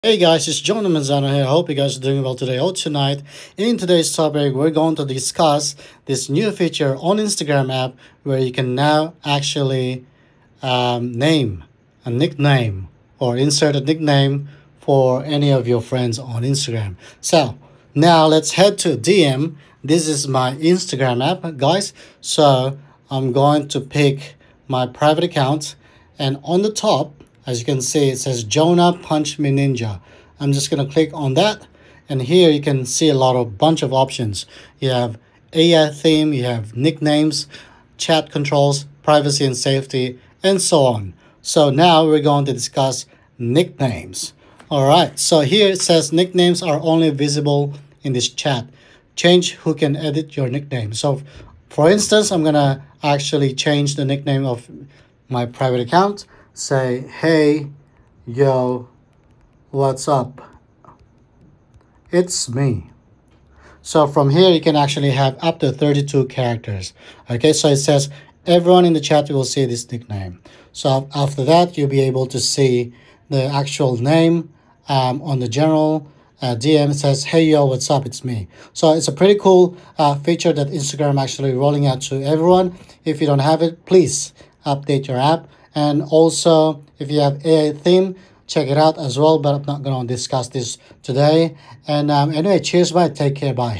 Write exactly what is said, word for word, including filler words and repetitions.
Hey guys, it's Jonah Manzano here. I hope you guys are doing well today or tonight. In today's topic, we're going to discuss this new feature on Instagram app where you can now actually um, name a nickname or insert a nickname for any of your friends on Instagram. So now let's head to D M. This is my Instagram app, guys. So I'm going to pick my private account, and on the top, as you can see, it says Jonah Punch Me Ninja. I'm just going to click on that. And here you can see a lot of bunch of options. You have A I theme, you have nicknames, chat controls, privacy and safety, and so on. So now we're going to discuss nicknames. All right, so here it says nicknames are only visible in this chat. Change who can edit your nickname. So for instance, I'm going to actually change the nickname of my private account. Say, hey, yo, what's up? It's me. So from here, you can actually have up to thirty-two characters. Okay, so it says everyone in the chat will see this nickname. So after that, you'll be able to see the actual name um, on the general uh, D M. It says, hey, yo, what's up? It's me. So it's a pretty cool uh, feature that Instagram actually rolling out to everyone. If you don't have it, please update your app. And also, if you have A I theme, check it out as well. But I'm not going to discuss this today. And um, anyway, cheers, bye. Take care, bye.